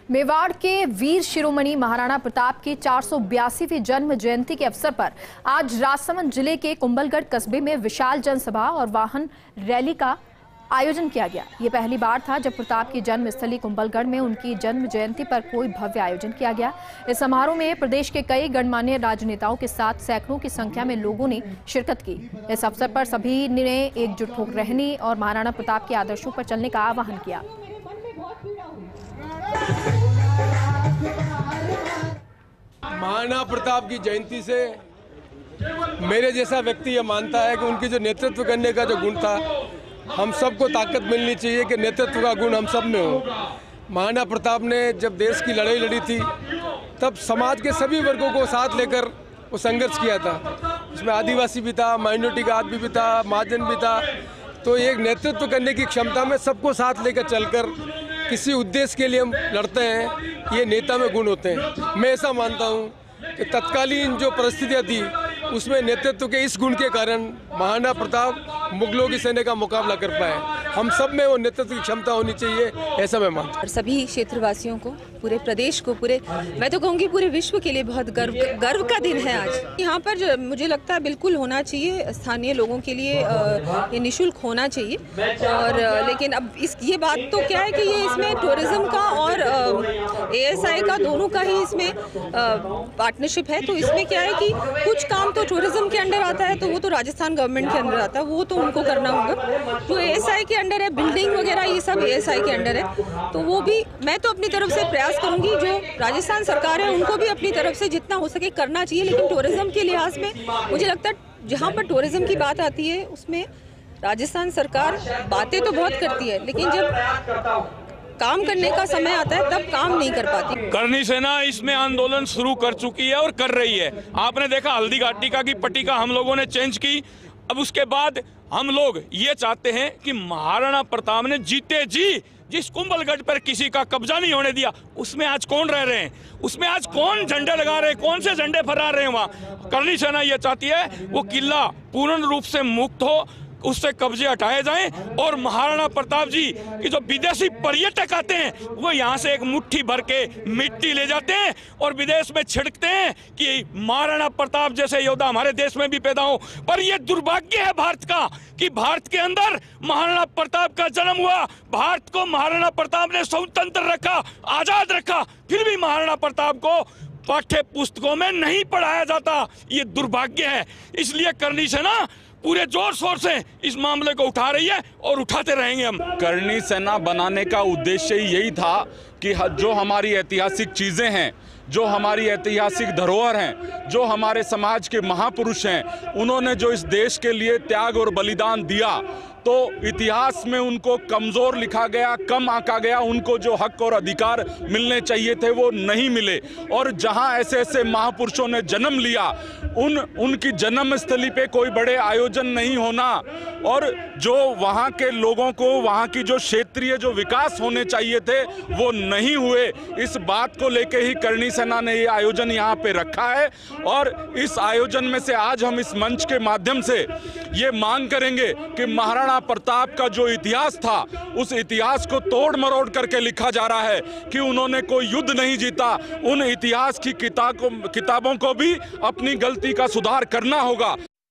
मेवाड़ के वीर शिरोमणि महाराणा प्रताप की 482वीं जन्म जयंती के अवसर पर आज राजसमंद जिले के कुंभलगढ़ कस्बे में विशाल जनसभा और वाहन रैली का आयोजन किया गया। ये पहली बार था जब प्रताप की जन्मस्थली कुंभलगढ़ में उनकी जन्म जयंती पर कोई भव्य आयोजन किया गया। इस समारोह में प्रदेश के कई गणमान्य राजनेताओं के साथ सैकड़ों की संख्या में लोगों ने शिरकत की। इस अवसर पर सभी ने एकजुट होकर रहने और महाराणा प्रताप के आदर्शों पर चलने का आह्वान किया। महाराणा प्रताप की जयंती से मेरे जैसा व्यक्ति ये मानता है कि उनकी जो नेतृत्व करने का जो गुण था, हम सबको ताकत मिलनी चाहिए कि नेतृत्व का गुण हम सब में हो। महाराणा प्रताप ने जब देश की लड़ाई लड़ी थी तब समाज के सभी वर्गों को साथ लेकर वो संघर्ष किया था। उसमें आदिवासी भी था, माइनॉरिटी का आदमी भी था, महाजन भी था। तो एक नेतृत्व करने की क्षमता में सबको साथ लेकर चलकर किसी उद्देश्य के लिए हम लड़ते हैं, ये नेता में गुण होते हैं। मैं ऐसा मानता हूँ कि तत्कालीन जो परिस्थितियाँ थी उसमें नेतृत्व के इस गुण के कारण महाराणा प्रताप मुगलों की सेना का मुकाबला कर पाए। हम सब में वो नेतृत्व की क्षमता होनी चाहिए, ऐसा मैं मानता हूँ। सभी क्षेत्रवासियों को, पूरे प्रदेश को, मैं तो कहूँगी पूरे विश्व के लिए बहुत गर्व का दिन है आज। यहाँ पर जो मुझे लगता है बिल्कुल होना चाहिए, स्थानीय लोगों के लिए ये निःशुल्क होना चाहिए। और लेकिन अब ये बात तो क्या है कि ये इसमें टूरिज्म का और ASI का दोनों का ही इसमें पार्टनरशिप है। तो इसमें क्या है कि कुछ काम तो टूरिज्म के अंडर आता है, तो वो तो राजस्थान गवर्नमेंट के अंडर आता है, वो तो उनको करना होगा। जो ASI के अंडर है, बिल्डिंग वगैरह ये सब ASI के अंडर है, तो वो भी मैं तो अपनी तरफ से प्रयास करूंगी। जो राजस्थान सरकार है उनको भी अपनी तरफ से जितना हो सके करना चाहिए। लेकिन टूरिज्म के लिहाज में मुझे लगता है जहाँ पर टूरिज्म की बात आती है उसमें राजस्थान सरकार बातें तो बहुत करती है, लेकिन जब काम करने का समय आता है तब काम नहीं कर पाती। करनी सेना इसमें आंदोलन शुरू कर चुकी है और कर रही है। आपने देखा हल्दी घाटी की पट्टिका हम लोगों ने चेंज की। अब उसके बाद हम लोग ये चाहते हैं कि महाराणा प्रताप ने जीते जी जिस कुंभलगढ़ पर किसी का कब्जा नहीं होने दिया, उसमें आज कौन रह रहे हैं, उसमें आज कौन झंडे लगा रहे हैं, कौन से झंडे फहरा रहे हैं। वहाँ करनी सेना ये चाहती है वो किला पूर्ण रूप से मुक्त हो, उससे कब्जे हटाए जाएं और महाराणा प्रताप जी की जो विदेशी पर्यटक आते हैं वो यहाँ से एक मुट्ठी भर के मिट्टी ले जाते हैं और विदेश में छिड़कते हैं कि महाराणा प्रताप जैसे योद्धा हमारे देश में भी पैदा हो। पर ये दुर्भाग्य है भारत का कि भारत के अंदर महाराणा प्रताप का जन्म हुआ, भारत को महाराणा प्रताप ने स्वतंत्र रखा, आजाद रखा, फिर भी महाराणा प्रताप को पाठ्य पुस्तकों में नहीं पढ़ाया जाता। ये दुर्भाग्य है। इसलिए करनी सेना पूरे जोर शोर से इस मामले को उठा रही है और उठाते रहेंगे। हम करनी सेना बनाने का उद्देश्य यही था कि जो हमारी ऐतिहासिक चीज़ें हैं, जो हमारी ऐतिहासिक धरोहर हैं, जो हमारे समाज के महापुरुष हैं, उन्होंने जो इस देश के लिए त्याग और बलिदान दिया, तो इतिहास में उनको कमज़ोर लिखा गया, कम आंका गया। उनको जो हक और अधिकार मिलने चाहिए थे वो नहीं मिले। और जहां ऐसे ऐसे महापुरुषों ने जन्म लिया, उनकी जन्मस्थली पे कोई बड़े आयोजन नहीं होना और जो वहां के लोगों को, वहां की जो क्षेत्रीय जो विकास होने चाहिए थे वो नहीं हुए। इस बात को लेके ही करनी सेना ने ये आयोजन यहाँ पे रखा है। और इस आयोजन में से आज हम इस मंच के माध्यम से ये मांग करेंगे कि महाराणा प्रताप का जो इतिहास था उस इतिहास को तोड़ मरोड़ करके लिखा जा रहा है कि उन्होंने कोई युद्ध नहीं जीता। उन इतिहास की किताबों को भी अपनी गलती का सुधार करना होगा।